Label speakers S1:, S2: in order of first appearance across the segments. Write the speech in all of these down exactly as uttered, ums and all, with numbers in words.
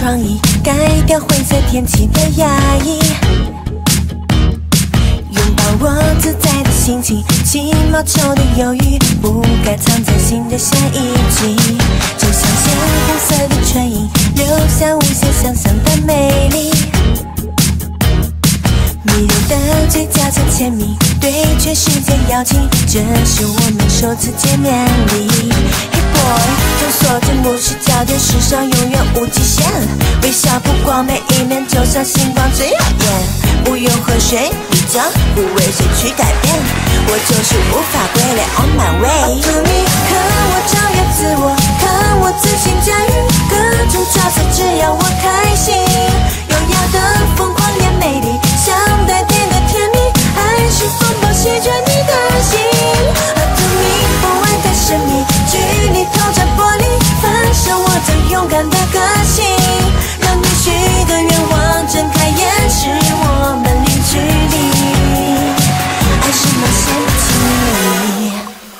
S1: 创意，改掉灰色天气的压抑，拥抱我自在的心情，起毛球的犹豫，不该藏在心的下一集，就像鲜红色的唇印，留下无限想象的美丽。迷人的嘴角将甜蜜对全世界邀请，这是我们首次见面礼。Hey boy， 众所瞩目是焦点，时尚永远无极限，微笑曝光每一面，就像星光最耀眼。不用和谁比较，不为谁去改变，我就是无法归类 on my way。To me， 可我超越自我，可我自信驾驭各种角色，只要我开心。优雅的疯狂也美丽，像带电的甜蜜，还是风暴席卷你的心。To me， 不爱太神秘，距离透着玻璃，反射我最勇敢的个性，让你许的愿望睁开眼，是我们零距离，爱是冒险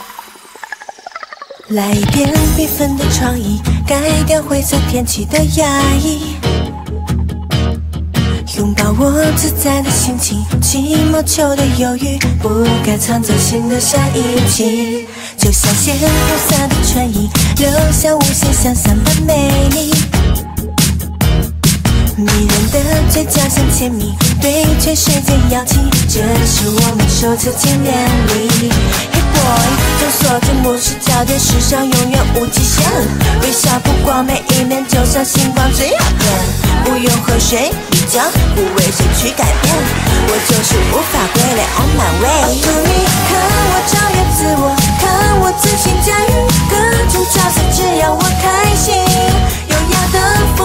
S1: 题。来一遍缤纷的创意，改掉灰色天气的压抑，拥抱我自在的心情，起毛球的犹豫，不该藏在心的下一集，就像鲜红色的唇印，留下无限想象的美丽。迷人的嘴角像甜蜜，对全世界邀请，这是我们首次见面礼。Hey boy， 众所瞩目是焦点，时尚永远无极限，微笑曝光每一面，就像星光最耀眼。不用和谁比较，不为谁去改变，我就是无法归类 on my way。To me， 可我超越自我，可我自信驾驭各种角色，只要我开心。优雅的